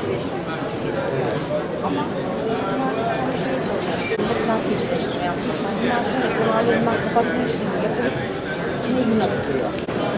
birleştirilmesi gerekiyor. Ama bunlar sonra şey yapacak, bundan keçileştirme yapacaklar. Bundan sonra kenarlarından kapatma işlemi yapılıp içine yün atılıyor.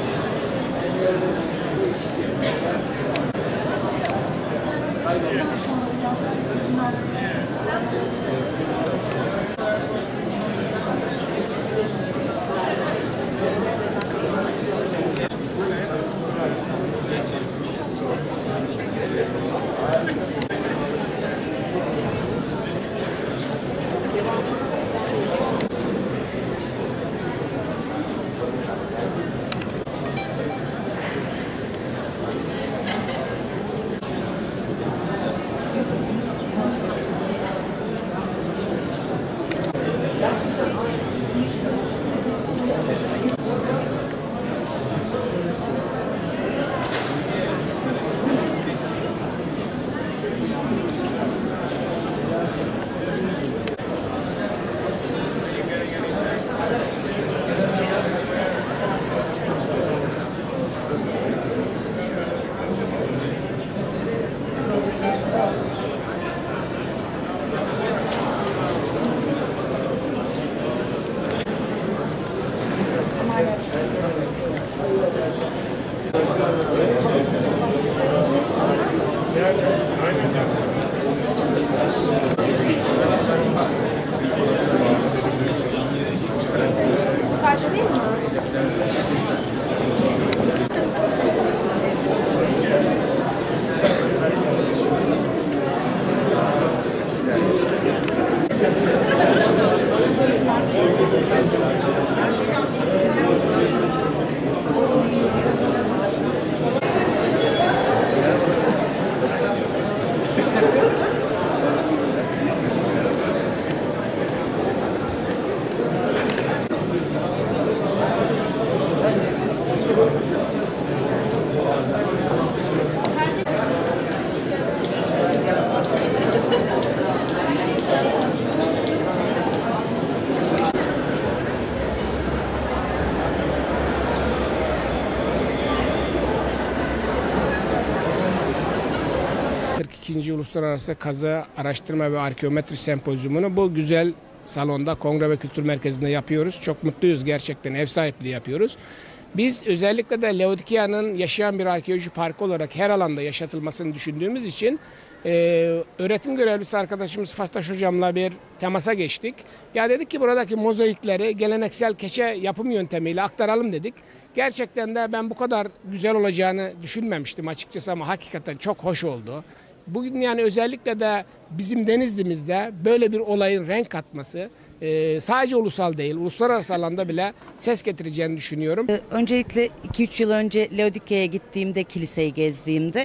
Karşı değil mi? İkinci Uluslararası Kazı Araştırma ve Arkeometri Sempozyumunu bu güzel salonda, Kongre ve Kültür Merkezi'nde yapıyoruz. Çok mutluyuz, gerçekten ev sahipliği yapıyoruz. Biz özellikle de Laodikya'nın yaşayan bir arkeoloji parkı olarak her alanda yaşatılmasını düşündüğümüz için öğretim görevlisi arkadaşımız Fataş Hocam'la bir temasa geçtik. Ya dedik ki buradaki mozaikleri geleneksel keçe yapım yöntemiyle aktaralım dedik. Gerçekten de ben bu kadar güzel olacağını düşünmemiştim açıkçası ama hakikaten çok hoş oldu. Bugün yani özellikle de bizim Denizli'mizde böyle bir olayın renk katması sadece ulusal değil, uluslararası alanda bile ses getireceğini düşünüyorum. Öncelikle 2-3 yıl önce Laodikya'ya gittiğimde, kiliseyi gezdiğimde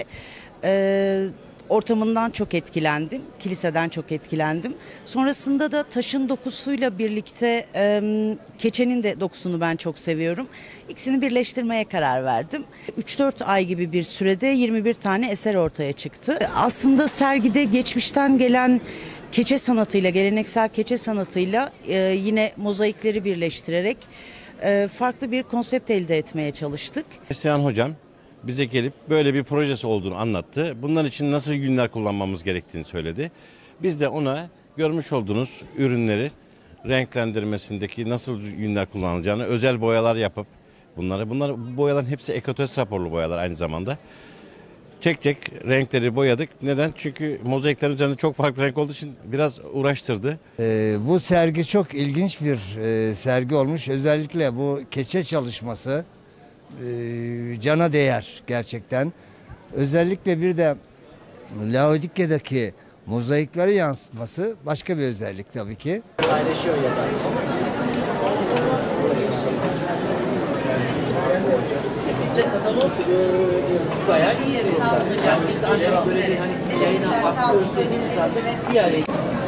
ortamından çok etkilendim, kiliseden çok etkilendim. Sonrasında da taşın dokusuyla birlikte keçenin de dokusunu ben çok seviyorum. İkisini birleştirmeye karar verdim. 3-4 ay gibi bir sürede 21 tane eser ortaya çıktı. Aslında sergide geçmişten gelen keçe sanatıyla, geleneksel keçe sanatıyla yine mozaikleri birleştirerek farklı bir konsept elde etmeye çalıştık. Neslihan Hocam bize gelip böyle bir projesi olduğunu anlattı. Bunlar için nasıl yünler kullanmamız gerektiğini söyledi. Biz de ona görmüş olduğunuz ürünleri renklendirmesindeki nasıl yünler kullanılacağını, özel boyalar yapıp bu boyaların hepsi ekotest raporlu boyalar aynı zamanda. Tek tek renkleri boyadık. Neden? Çünkü mozaiklerin üzerinde çok farklı renk olduğu için biraz uğraştırdı. Bu sergi çok ilginç bir sergi olmuş. Özellikle bu keçe çalışması cana değer gerçekten. Özellikle bir de Laodikya'daki mozaikleri yansıtması başka bir özellik tabii ki. Paylaşıyor ya da. Bizde katalog bayağı iyi. Sağ olun hocam. Biz ancak böyle hani yayına bakıyoruz dediğimiz halde bir araya